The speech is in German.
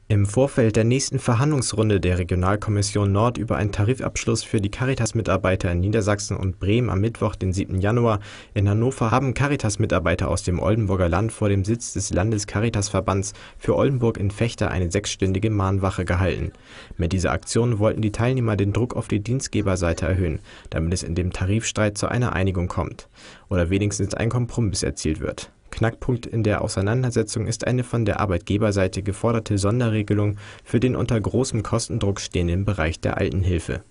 Im Vorfeld der nächsten Verhandlungsrunde der Regionalkommission Nord über einen Tarifabschluss für die Caritas-Mitarbeiter in Niedersachsen und Bremen am Mittwoch, den 7. Januar, in Hannover haben Caritas-Mitarbeiter aus dem Oldenburger Land vor dem Sitz des Landescaritasverbands für Oldenburg in Vechta eine 6-stündige Mahnwache gehalten. Mit dieser Aktion wollten die Teilnehmer den Druck auf die Dienstgeberseite erhöhen, damit es in dem Tarifstreit zu einer Einigung kommt oder wenigstens ein Kompromiss erzielt wird. Knackpunkt in der Auseinandersetzung ist eine von der Arbeitgeberseite geforderte Sonderregelung für den unter großem Kostendruck stehenden Bereich der Altenhilfe.